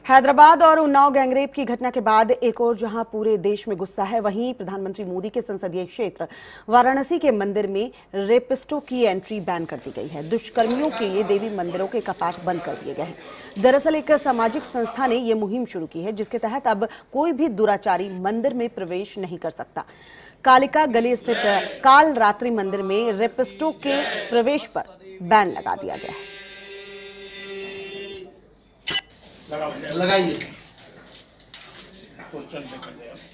हैदराबाद और उन्नाव गैंगरेप की घटना के बाद एक और जहां पूरे देश में गुस्सा है, वहीं प्रधानमंत्री मोदी के संसदीय क्षेत्र वाराणसी के मंदिर में रेपिस्टों की एंट्री बैन कर दी गई है। दुष्कर्मियों के लिए देवी मंदिरों के कपाट बंद कर दिए गए हैं। दरअसल एक सामाजिक संस्था ने यह मुहिम शुरू की है, जिसके तहत अब कोई भी दुराचारी मंदिर में प्रवेश नहीं कर सकता। कालिका गली स्थित काल रात्रि मंदिर में रेपिस्टों के प्रवेश पर बैन लगा दिया गया है। लगाइए।